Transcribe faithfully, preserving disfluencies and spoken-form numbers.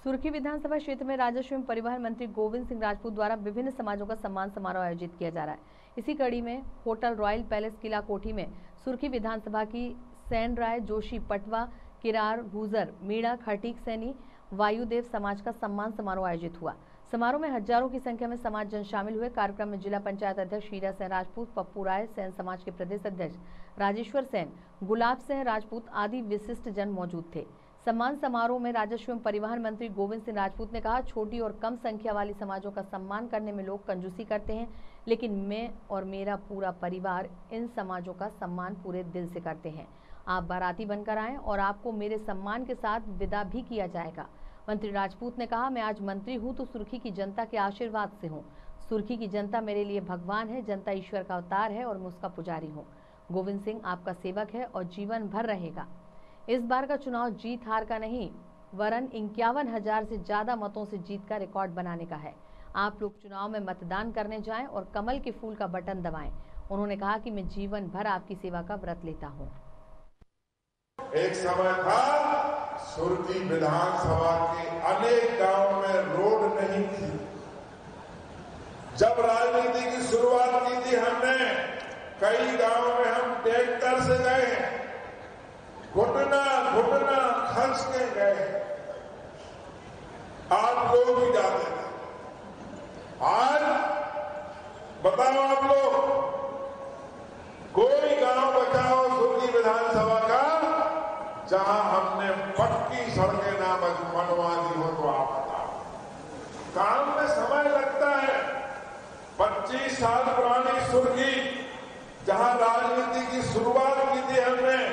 सुर्खी विधानसभा क्षेत्र में राजस्व एवं परिवहन मंत्री गोविंद सिंह राजपूत द्वारा विभिन्न समाजों का सम्मान समारोह आयोजित किया जा रहा है। इसी कड़ी में होटल रॉयल पैलेस किला कोठी में सुर्खी विधानसभा की सैन राय जोशी पटवा किरार गुजर मीणा खटीक सैनी वायुदेव समाज का सम्मान समारोह आयोजित हुआ। समारोह में हजारों की संख्या में समाज जन शामिल हुए। कार्यक्रम में जिला पंचायत अध्यक्ष हीरा सेन राजपूत, पप्पू राय, सेन समाज के प्रदेश अध्यक्ष राजेश्वर सेन, गुलाब सिंह राजपूत आदि विशिष्ट जन मौजूद थे। सम्मान समारोह में राजस्व एवं परिवहन मंत्री गोविंद सिंह राजपूत ने कहा, छोटी और कम संख्या वाली समाजों का सम्मान करने में लोग कंजूसी करते हैं, लेकिन मैं और मेरा पूरा परिवार इन समाजों का सम्मान पूरे दिल से करते हैं। आप बाराती बनकर आएं और आपको मेरे सम्मान के साथ विदा भी किया जाएगा। मंत्री राजपूत ने कहा, मैं आज मंत्री हूं तो सुर्खी की जनता के आशीर्वाद से हूं। सुर्खी की जनता मेरे लिए भगवान है, जनता ईश्वर का अवतार है और मैं उसका पुजारी हूं। गोविंद सिंह आपका सेवक है और जीवन भर रहेगा। इस बार का चुनाव जीत हार का नहीं, वरन इक्यावन हजार से ज्यादा मतों से जीत का रिकॉर्ड बनाने का है। आप लोग चुनाव में मतदान करने जाएं और कमल के फूल का बटन दबाएं। उन्होंने कहा कि मैं जीवन भर आपकी सेवा का व्रत लेता हूं। एक समय था सुर्खी विधानसभा के अनेक गांवों में रोड नहीं थी। जब राजनीति की शुरुआत की थी हमने, कई गांवों में हम ट्रैक्टर से गए, घुटना घुटना खर्च के गए। आप लोग भी जाते थे। आज बताओ आप लोग, कोई गांव बचाओ सुर्खी विधानसभा का जहां हमने पक्की सड़कें ना बनवा दी हो तो आप बताओ। काम में समय लगता है। पच्चीस साल पुरानी सुर्खी जहां राजनीति की शुरुआत की थी हमने,